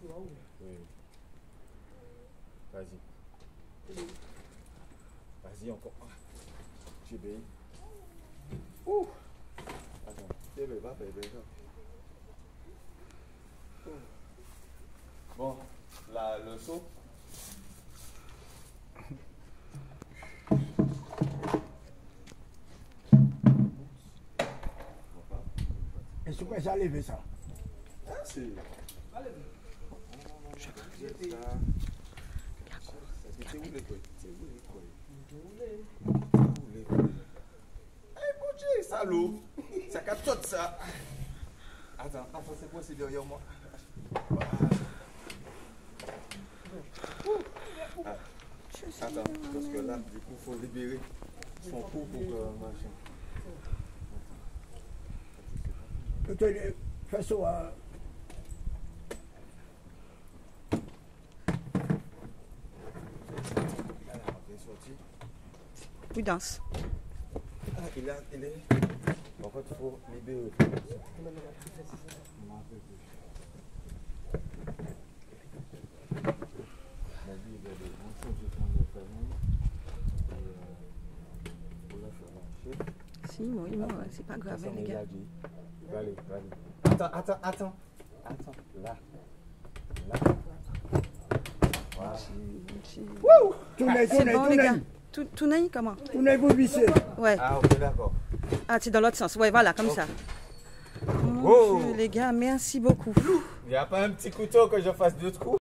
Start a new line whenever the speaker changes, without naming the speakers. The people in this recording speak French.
Oui. Vas-y. Vas-y, encore. J'ai béni. Ouh. Attends. Bébé, va, bébé. Bon, là, le seau.
Est-ce que ça levé ça?
Ah, c'est. C'est où les couilles? C'est où les couilles? Eh, mon Dieu, salaud! Ça capte tout ça! Attends, c'est quoi, c'est derrière moi? Attends, parce que là, du coup, il faut libérer son cou pour machin.
Peut-être, fais ça.
Prudence.
Ah, il est. En fait, il faut libérer.
Si, moi, c'est pas grave, les gars.
Allez. Attends. Là. Voilà.
Wouh!
C'est bon, les gars. Tournez comment?
Tournez vous visser.
Ouais.
Ah, ok, d'accord.
Ah, c'est dans l'autre sens. Ouais, voilà, comme ça. Mon Dieu, les gars, merci beaucoup.
Il n'y a pas un petit couteau que je fasse 2 trous?